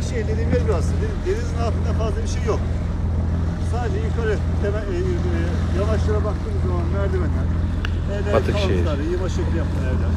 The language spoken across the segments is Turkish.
şey dediğim yer burası. Denizin altında fazla bir şey yok. Sadece yukarı yamaçlara baktığımız zaman merdivenler, evlerin kalıpları, yığma şekli yapılan evler.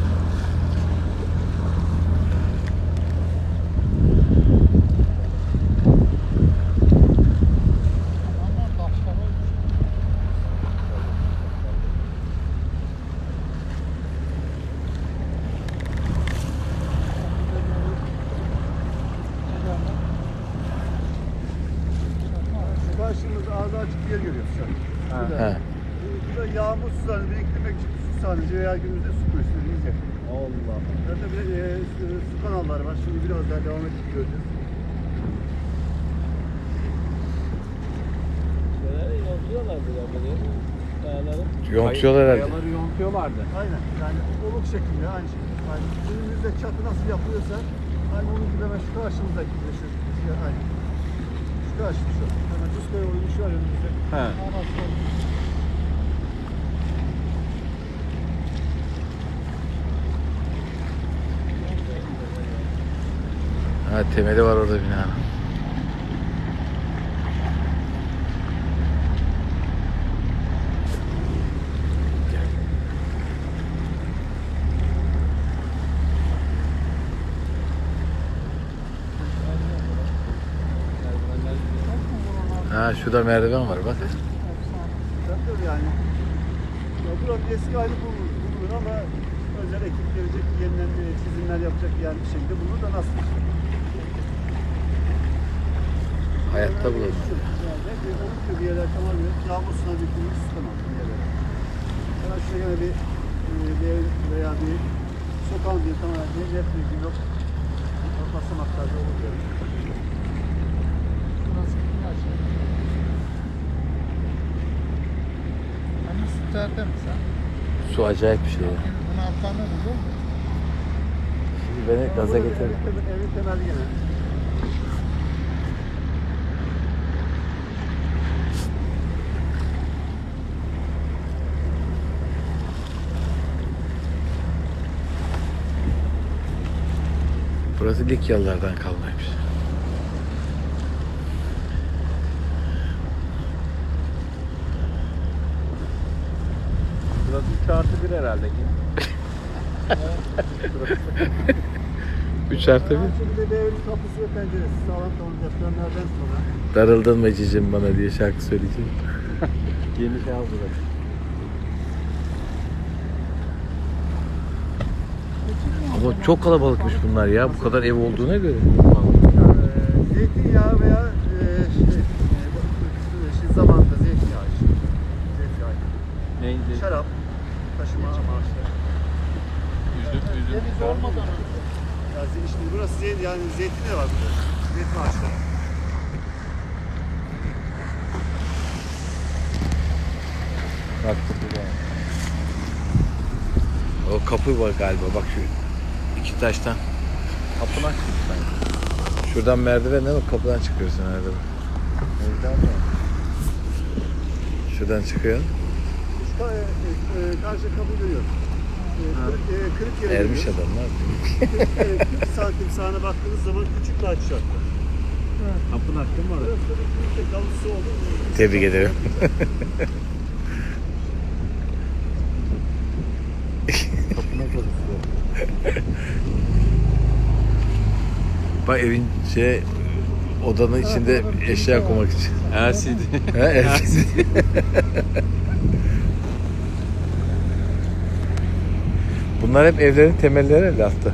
Karşımızda ağzı açık bir yer görüyoruz şu an. Burada yağmur sularını biriktirmek için su sadece veya günümüzde su kuyusu yiyecek. Allah. Zaten bir su kanalları var. Şimdi biraz daha devam edip göreceğiz. Yontuyorlardı galiba değil mi? Kayaları. Yontuyorlar herhalde. Kayaları yontuyorlardı. Aynen. Yani oluk şeklinde aynı şekilde. Yani günümüzde çatı nasıl yapılıyorsa aynı onun gibi hemen şu karşımızdaki gibi şu aynı. Şu karşı şu. Hemen Cüzko'ya oyunu şu an önümüzde. He. Ha, temeli var orada binanın. Ha, şurada merdiven var bak. Tabii yani. Ya burası eski hali bulunur ama özel ekip gelecek, yeniden çizimler yapacak yani bir şekilde bulunur da nasıl? Hayatta bulalım. Yani bir yerler tamamen yağmur suyuna dökülmüş tamam bir yerler. Hemen şuraya gene bir ev veya bir sokağın bir tamamen net bir yok. Basamaklarda olur yani. Burası kimler şey? Hani su tertemiz ha? Su acayip bir şey ya. Bunu atlanırız değil mi? Şimdi beni gaza getirdi. Evin temeli gene. Burası Likyalılardan kalmaymış. Burası 3+1 herhalde. 3+1. Aynı şekilde bir evin kapısı ve penceresi sağlam kalın depremlerden sonra. Darıldın mı cicim bana diye şarkı söyleyeceğim. Geniş al burası. Ama çok kalabalıkmış bunlar ya. Bu kadar ev olduğuna göre. Zeytinyağı veya zamanında zeytinyağı işte. Zeytinyağı. Neydi? Şarap, taşıma amaçlı. Üzüm. Deniz olmadan önce. Yani şimdi burası yani zeytin de var burada. Zeytin ağaçları. Bak. O kapı var galiba. Bak şu iki taştan. Tapınak gibi sanki. Şuradan merdiven değil mi? Kapıdan çıkıyorsun herhalde. Şuradan çıkıyorsun. Şu karşı kapıyı görüyoruz. Kırık yere Ermiş geliyoruz. adamlar. 40 santim sağına baktığınız zaman küçük bir açı var. Tapınak değil mi orada? Burası da bir tek alısı oldu. Tebrik ederim. Tapınak orası. Bak evin odanın içinde eşya koymak için. LCD. LCD. Bunlar hep evlerin temelleri herhalde altta.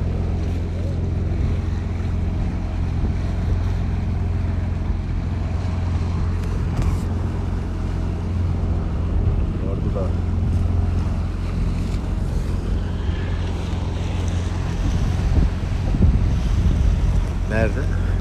Orada da. Nerede?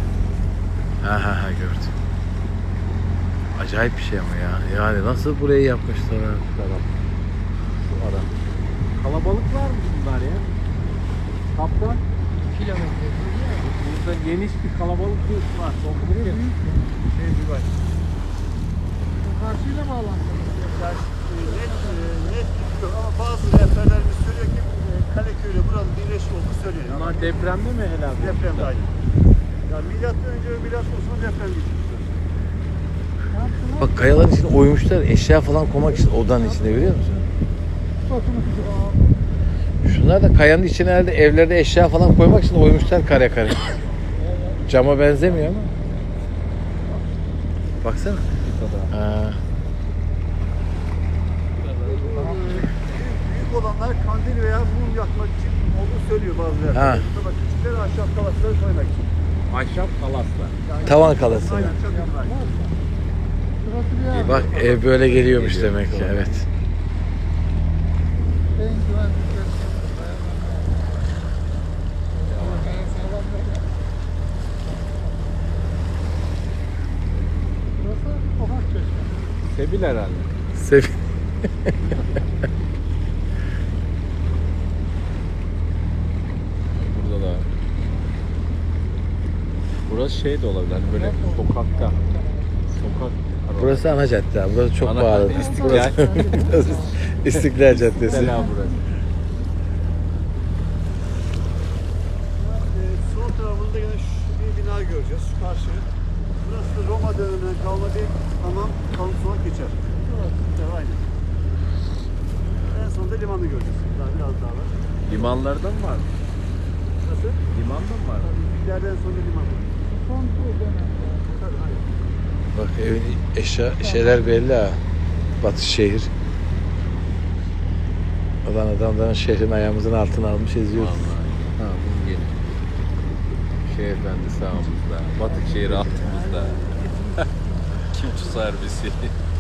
Ha gördüm. Acayip bir şey ama ya. Yani nasıl burayı yapmışlar ha? Şu ara. Kalabalık var mı bunlar ya? Kaptan. 2 kilometre. Burada geniş bir kalabalık var. Buraya büyük ya. Bir var. Karşıyla bağlantılı. Yani net yok ama bazı rehberlerimiz söylüyor ki Kaleköy'le buranın birleşik olduğunu söylüyor. Bunlar depremde mi helal? Depremde aynı. Yani milattan önce ve milattan sonra deprem geçirmişler. Ne yaptılar? Bak kayaların içine oymuşlar eşya falan koymak için odanın içinde biliyor musun? Bakın. Şunlar da kayanın içine herhalde evlerde eşya falan koymak için oymuşlar kare kare. Cama benzemiyor ama. Baksana. Ha. Büyük olanlar kandil veya mum yakmak için olduğunu söylüyor bazıları. Ha. Ama küçükleri ahşap kalasları koymak için. Ahşap kalaslar. Yani Tavan kalası. Aynen çok güzel. Şurası bir yer. Bak ev böyle geliyormuş demek ki evet. En güvenli yer. Burası Tokat Çeşme. Sebil herhalde. Sev Burada da. Burası şey de olabilir. Hani böyle sokakta. Sokak. Burası ana cadde abi. Burası çok Ana pahalı. cadde, İstiklal. Burası İstiklal Caddesi. Selam burası. Sol tarafında yine bir bina göreceğiz. Şu karşı. Burası da Roma döneminden kalma bir hamam kalıntısı olarak geçer. Evet, aynen. En sonunda limanı göreceğiz. Daha biraz daha var. Limanlarda mı var? Nasıl? Limanda mı var? İleride en sonunda liman var. Son bu dönemde. Tabii, aynen. Bak evin şeyler belli ha. Batı şehir. Adamların şehrin ayağımızın altına almış eziyoruz. Vallahi. Ha bunu gelin. Şey efendi sağımızda. Batıkşehir altımızda. Kim tutar bizi?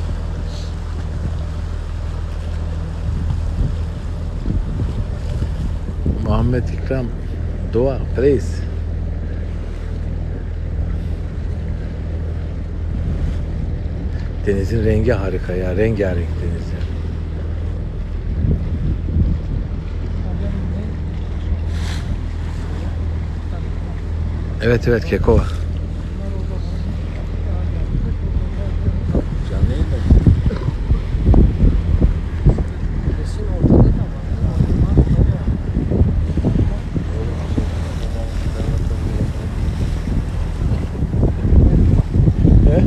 Muhammed İkram Doğa Reis. Denizin rengi harika ya. Rengarenk deniz ya. Evet Kekova. Canlı yayında. Kesin ortada da var. He?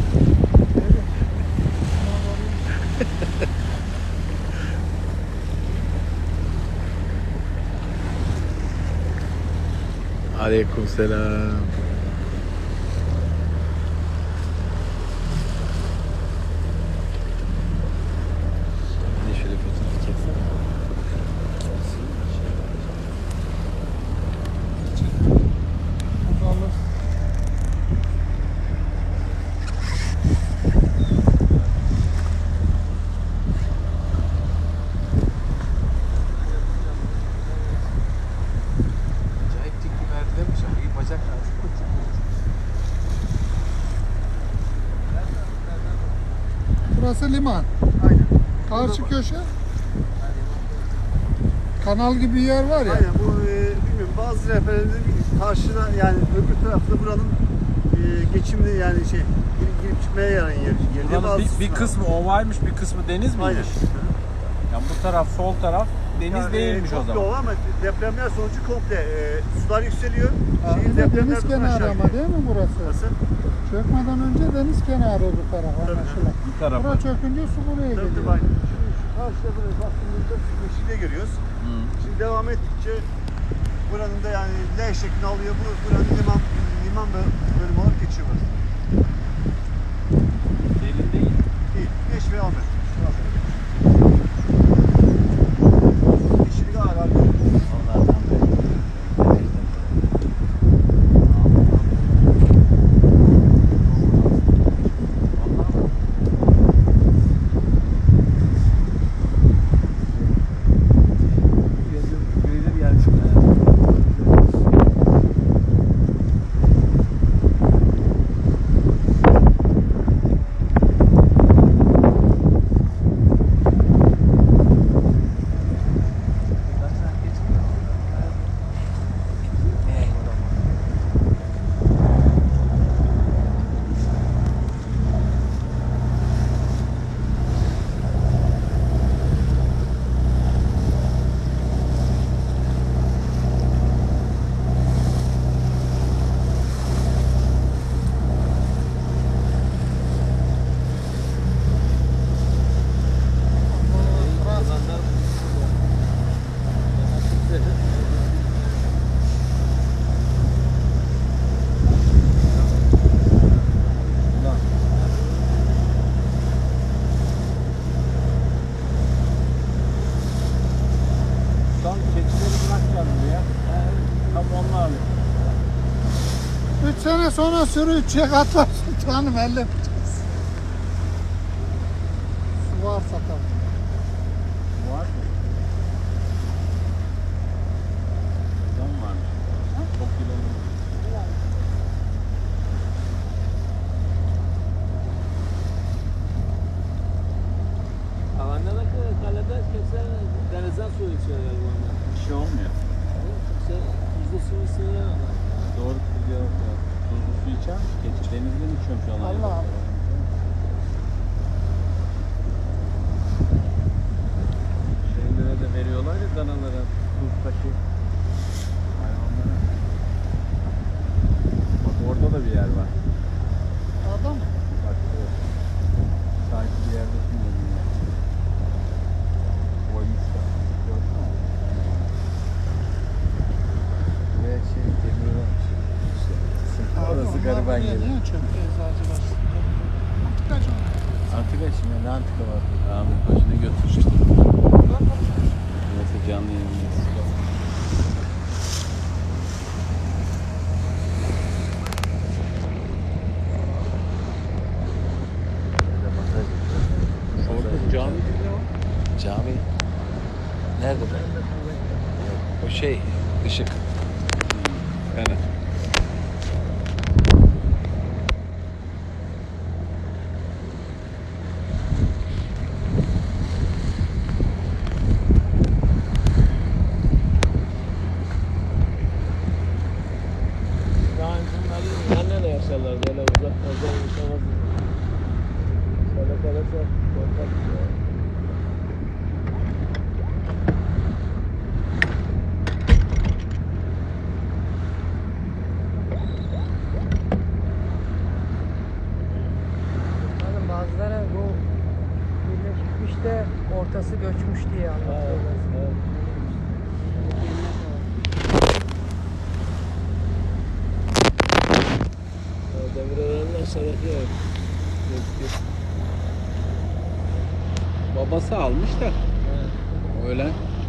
Aleykümselam. Bir de şöyle fotoğraf çeksene. Azalır. Acayip dik bir merdivenmiş ama iyi bacak lazım. Burası liman. Aynen. Karşı köşe. Kanal gibi bir yer var ya. Aynen bu bilmiyorum bazı referlerin karşıda yani öbür tarafta buranın geçimli yani girip çıkmaya yarayan yer. Buranın Bazısı bir var. kısmı ovaymış, bir kısmı deniz miymiş? Aynen. Yani bu taraf, sol taraf deniz Yani, değilmiş o komple zaman. o ama depremler sonucu komple sular yükseliyor. Bir de depremler deniz buradan kenarı aşağı ama gidiyor. değil mi burası? Nasıl? Çökmeden önce deniz kenarı bu taraf Tabii. anlaşılan. Bir tarafı. Bura çökünce su buraya Tabii tabii geliyor. aynen. Şu karşıda böyle baktığımızda yeşilliği görüyoruz. Hı. Şimdi devam ettikçe buranın da yani L şeklini alıyor. Buranın liman bölümü olarak geçiyor burası. Derin değil. Değil. 5 ve 10 metre. Yeşillik ağır abi. Onlardan beri. onlarla. 3 sene sonra sürü 3'e katlar sultanım elle. Su var satalım. Var mı? Buradan varmış. Çok kilolu. Havandaki kalede keser denizden su içiyorlar bu anda. Bir şey olmuyor. Tuzlu su içiyorlar. Doğru kızıyor. Tuzlu su içer. Keçi denizden içiyorum şu an. Allah Allah. Şeylere de veriyorlar ya danalara. Tuz taşı. Hayvanlara. Bak orada da bir yer var. Adam mı? Bak evet. Sanki bir yerde bilmiyorum ya. Koymuşlar. Gördün mü? Buraya şey demir varmış. Orası gariban Niye yeri. çöktü eczacılar? Antika canım. Antika şimdi ne antika var? Ahmet başına götürmüştü. Neyse canlı yayındayız. Böyle masaj yapıyor. Orada cami gibi ne var? Cami. Nerede bu? O şey, ışık. Evet. Daha önce bunları anneyle yaşarlar böyle uzak yaşamaz. Böyle kalırsa korkak bir şey. Hanım bazıları bu birleşmiş de ortası göçmüş diye anlatıyorlar. Evet. Demirörenler şerefi yok. Babası almış da. Öyle.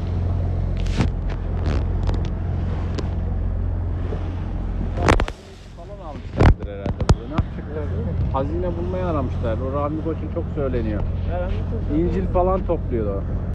Falan almışlardır herhalde burada. Ne yapacaklar değil mi? Hazine bulmaya aramışlar. O Rahmi Koç'un çok söyleniyor. Herhalde çok İncil falan topluyor o.